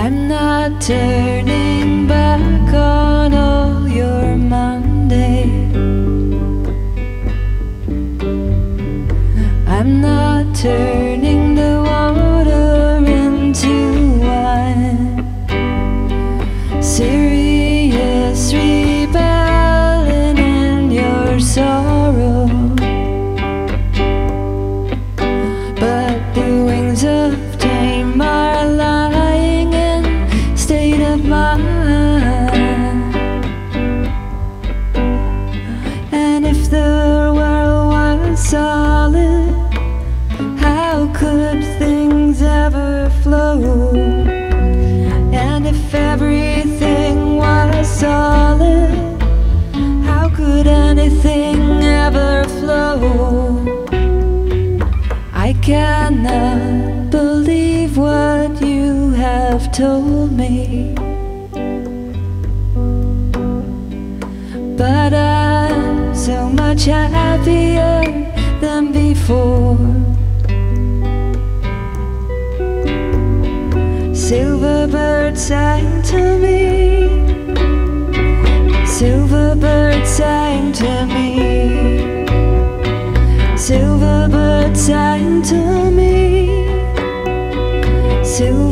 I'm not turning back on all your Monday. I'm not turning the water into wine. Serious rebelling in your sorrow, but the wings of time are lying in state of mind. And if the world was solid, how could things ever flow? And if everything was solid, how could anything ever flow? I cannot believe what you have told me, but I'm so much happier than before. Silver bird sang to me, silver bird sang to me, silver bird sang to me, silver